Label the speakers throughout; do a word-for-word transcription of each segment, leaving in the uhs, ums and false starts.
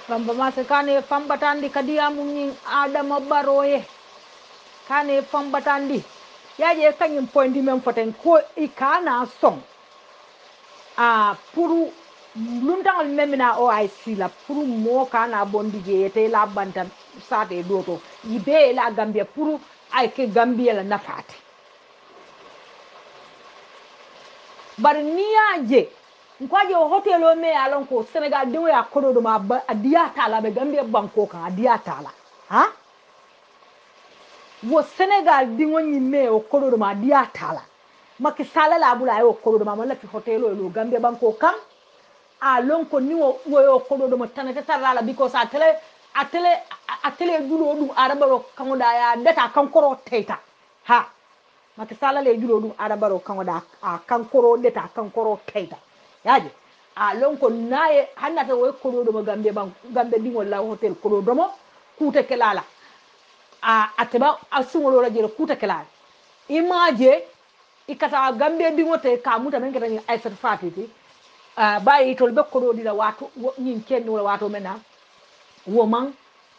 Speaker 1: bamba mase kane fambatandi kadiyamu nyin adama baroye kane fambatandi yaje kanyin pointi men foten ko ikana song a puru luntangal memina o ay sila puru mo kana bondi je te la bantan sate doto ibe la gambia puru ay ke gambia la nafati bar niaje nkwaje hotel o me alon ko senegal de ya kodo do ma adia tala be gambia banko kan adia tala ha wo senegal dingo nyi me o kodo do ma adia tala maki sala la bula yo kodo do ma la fi hotel o lo gambia banko kan alon ko ni wo yo kodo do ma tanata tala because atele atele atele julo dum arabaro kan da ya data kan koro teta ha maki sala le julo dum arabaro kan da kan koro data kan koro teta yaje a lonko naye hannata way kodo mo gambe ban gambe dingol la hotel kodo mo kuta kelala a ateba asungolo la jere kuta kelala imaje ikata gambe dingote ka muta men ketani aisat fatiti a bayi tol be kodo dila wato nyin kenni wala wato mena wo man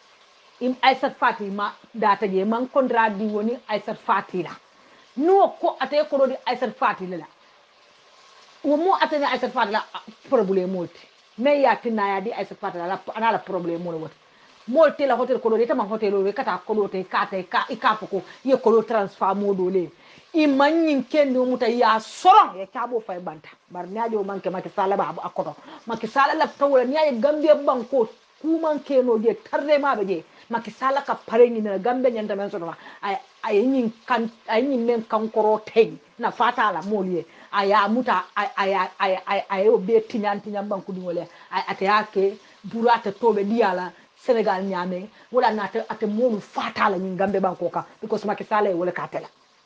Speaker 1: im aisat fatima data je man contrat di woni aisat fatila no ko ate kodo di aisat fatila la wo mo atene ay sat fatala problème molti mais ya tinna ya di ay sat fatala la ana la problème mo wot molti la hotel ko do tama hotel o kata ko do te kata ka ikapo ko ye ko do transfer modo le i manyin kende muta ya soron ya kabo fay banta bar nyaajo manke make sala ba akoto make sala la tawla nyaaje gambie banko ku manke no je tarre ma be je make sala ka pare ni na gambe nyanta men soto ay ay nyin kan ay nyin men kankoro tay na fatala moliye aya muta aya aya aya be tinyanti nyambanku dingole ay ate yake burata tobe diala Senegal nyame wala nata ate monu fatala nyin gambe banko ka because makisale wala katela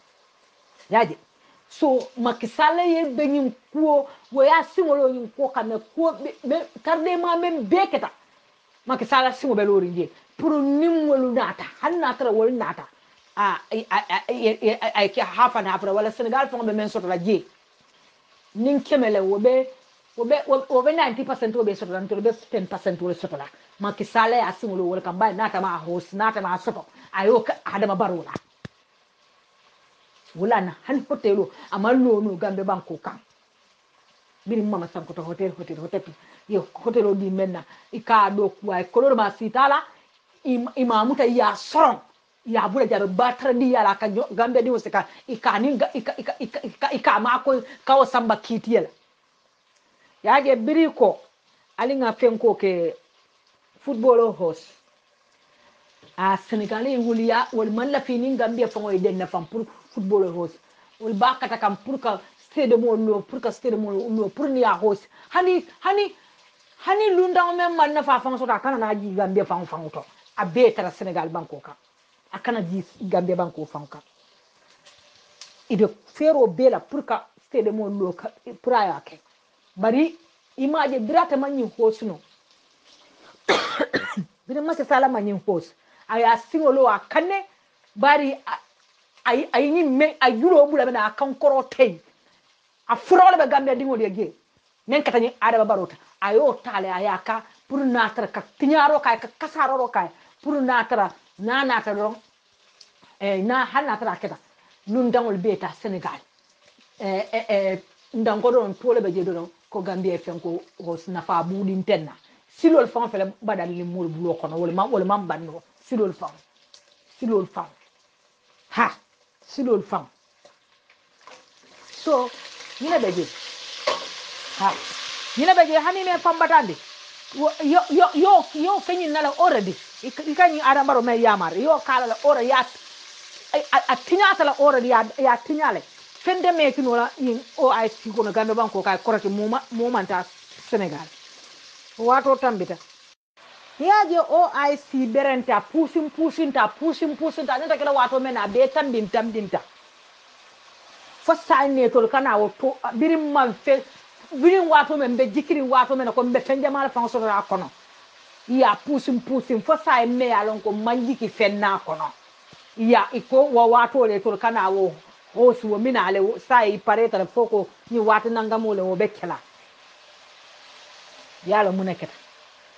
Speaker 1: yaje so makisale ye benyin ko waya singolo nyin ko kana ko be tarde ma men beketa makisala singo be lori je pour nim wolu nata han nata wol nata a ay ay ay ki hafa na afra wala Senegal fo be men soto la je nin kemele wobe wobe wobe ninety percent wobe soto lan to be ten percent wobe soto la maki sale asingolo wala kamba nata ma host nata ma soto ayo adama barola wala na han hotelo amallo no gambe banko kan biri mama sanko to hotel hotel hotel yo hotelo di menna ika do kuwa kolor ma sitala imamuta ya soron ya bula jar batra di yala ka gambe di wosika ikani ika ika ika ika ma ko kawo samba kitiyela yaje biriko alinga fenko ke football host a senegalais wuliya wal man la fini gambia fango e den na fam pour football host wal bakata kam pour ka stade mo lo pour ka stade mo lo pour ni ya host hani hani hani lunda men man na fa fango so ta kana na ji gambia fango fango to a betara senegal banko ka akana ji gambia banko fanka ibe fero bela pour ka stade mo lo ka pour ayake bari image birata manyi hosuno bire mase sala manyi hos aya singolo akane bari ay ay ni me ayulo bula bena kankoro tay a furole be gambia dingo de ge men katani ada barota ayo tale ayaka pour natra ka tinyaro kay ka kasaro kay pour natra na natra don eh na hanatra keta nun dangol beta senegal eh eh eh ndango don tole be je don ko gambia fen ko hos na fa budin tenna silol fan fele badal ni mol bulo kono wala ma wala mam banno silol fan silol fan ha silol fan so nina beje ha nina beje hani me fambatande yo yo yo yo fenyi nala already ikani arambaro me yamar yo kala la ora ya a tinyata la already ya ya tinyale fende me kinola in o ay sikono gambe banko kay korati moma momanta Senegal wato tambita yaje o I C berenta pushing pushing ta pushing pushing ta neta kala wato mena be tambin tambinta fassa ne to kana wato birim man fe birim wato men be jikiri wato men ko be fenja mala fan so ra kono ya pushing pushing fassa me alon ko manjiki fenna kono ya iko wa wato le to kana wo o su mina ale sai pareta foko ni wato nangamo le wo bekela yalo muneketa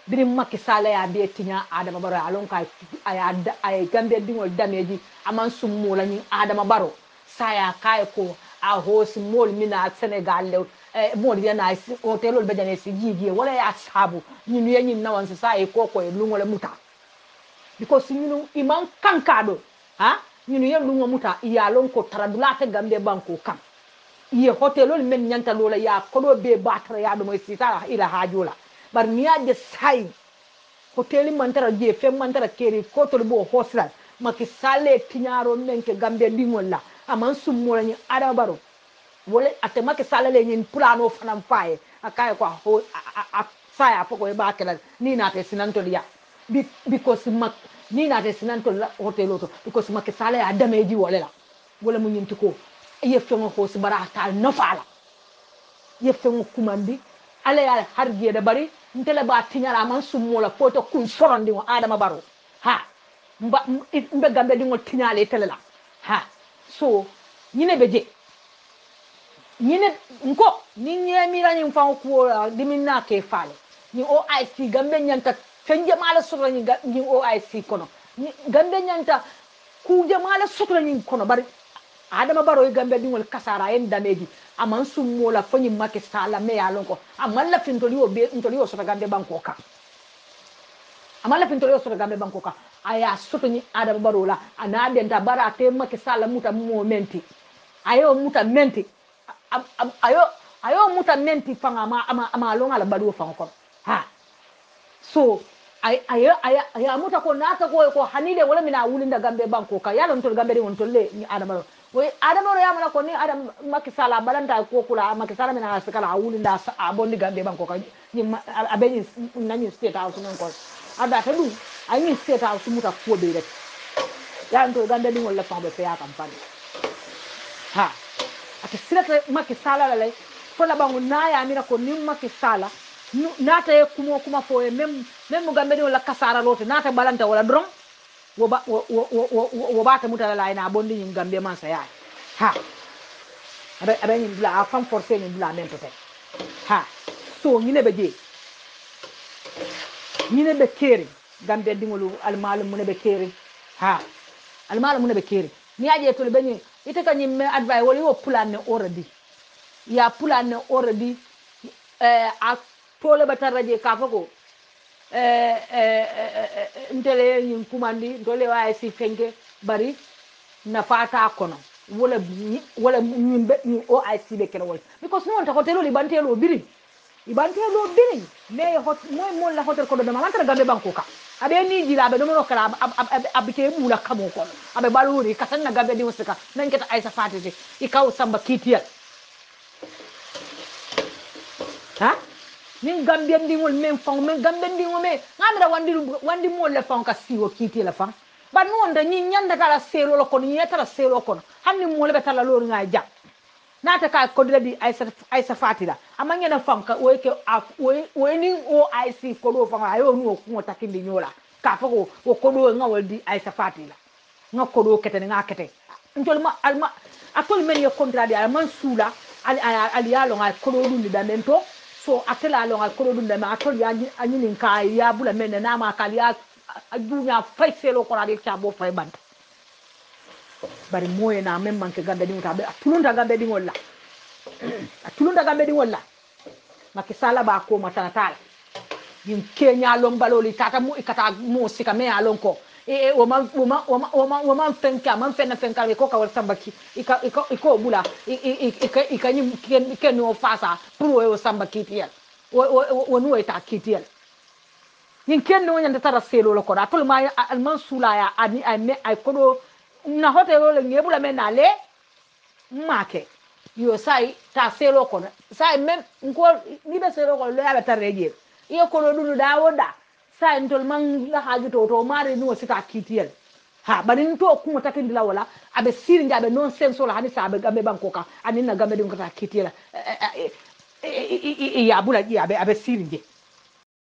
Speaker 1: birin Macky Sall ya be tinya Adama Barrow alon ka aya ay Gambia dingol dameji aman summo la ni Adama Barrow saya kay ko a hosi mol mina Senegal lew e mol yana hotelol be jane si jiji wala ya sabu ni ni yin nawan sa e ko ko e lungo le muta because ñunu iman kankado ha ñunu yen lungo muta iya lon ko taradulata Gambia banko kam iye hotelol men nyanta lola ya kodo be batra ya do mo sita ila hajola bar niya de sai hoteli mantara je fe mantara keri ko to bo hosral Macky Sall tinyaro men ke Gambia dingol la aman summo la ni Adama Barrow wala ate Macky Sall le ñin plano fanam faye akay ko ho saya poko e bakela ni na te sinanto ya because mak ni na te sinanto la hotelo to because Macky Sall ya dameji wala la wala mu ñinti ko yefto ngo ko si barata no fala yefto ngo kumandi ale ya harje da bari ntele ba tinyara man summo la poto kun sorondi ngo Adama Barrow ha mba mbe Gambia dingo tinyale tele la ha so ñine beje ñine nko ni ñemira ñim fa ko diminna ke faale ni O I C Gambia ñanta fenje mala sotla ni ni O I C kono ni Gambia ñanta kuje mala sotla ni kono bari Adama Barrow e Gambia dingol kasara en dameji aman summo la fanyi Macky Sall me ya lonko aman la fintoli o be ntoli o sota Gambia banko ka aman la fintoli o sota Gambia banko ka aya soto ni Adama Barrow la ana denta bara te Macky Sall muta momenti ayo muta menti ayo ayo muta menti fanga ama ama, ama longa la balu fanga ko ha so ay ayo aya aya muta ko nata ko ko hanide wala mina wulinda Gambia banko ka yalo ntol Gambia won tolle ni Adama Barrow we Adama Barrow yamala ko ni Adam Macky Sall balanta ko kula Macky Sall mina askala wulinda a bondi Gambia banko ka ni abeni nani state house non ko ada tadu ay ni state house muta ko be rek ya ntol Gambia ni wala fanga be fa campagne ha ati silata Macky Sall la lay ko la bangu na ya mira ko ni Macky Sall nata e kuma kuma fo e même même Gambia wala kasara lote nata balanta wala dron wo ba wo wo wo bata mutala la ina bondi ni Gambia man sa ya ha abe abe ni la fam forcer ni la même peut ha so ni ne be je ni ne be keri Gambia dingolu almal mu ne be keri ha almal mu ne be keri ni aje to le be ite ka ñimme advice wala yo plan ne already ya plan ne already eh a tole bataraje ka fako eh eh ndele ñim kumandi ndole way si fenke bari na fata kono wala wala ñimbe ni O I C be kene wala because non ta hotelo li bantelo biri ibantelo biri mais hot moy mo la hotel ko do ma mantara Gambia banko ka abe ni jila be do mo kala abite bula kamo ko abe baluri kasan na Gambia di wasaka nan keta Aisha Fatete ikaw samba kitiyal ha ni Gambia ndingol men fang men Gambia ndingol me ngamira wandi wandi mo le fang ka siwo kitiyala fang ba non da ni nyanda kala selo lo ko ni yetara selo ko hanni mo le betala lor nga ja nata ka ko di Aisha Aisha Fatila amanya na fang ka o ke o ni O I C ko do fang ayo nu ko takindi nyola ka fako o ko do nga waldi Aisha Fatila nga ko do kete nga kete ntol ma alma atol men yo contrat al man sula al al ya lo nga ko do dum da mento so atela lo nga ko do dum da ma atol ya anyini ka ya bula men na ma ka ya adunya faiselo ko radi cha bo fay bant bari moye na même manke Gambia di mutabe atulunda Gambia di ngolla atulunda Gambia di ngolla Macky Sall ba ko matala yin Kenya lombaloli tata mu ikata mo sika me alonko e o man o man o man o man fenka man fenna fenka ko ka wal sambaki ika iko bula ika ika ni ken no fasa pour o sambaki tiel o o no eta kitiel yin ken no nyanda tara selo lo ko da tol ma alman sula ya ani ay me ay ko na hotel le ngebula me na le make yo sai ta selo ko sai même ko ni be selo ko le ala tareje iyo ko do da woda sai ntol man la haji to to mari no sita kitiyel ha banin to kuma takindi la wala abe siri njabe non senso la hani sabe gambe banko ka ani na gambe dum ka kitiyela ya bula ya abe abe siri nje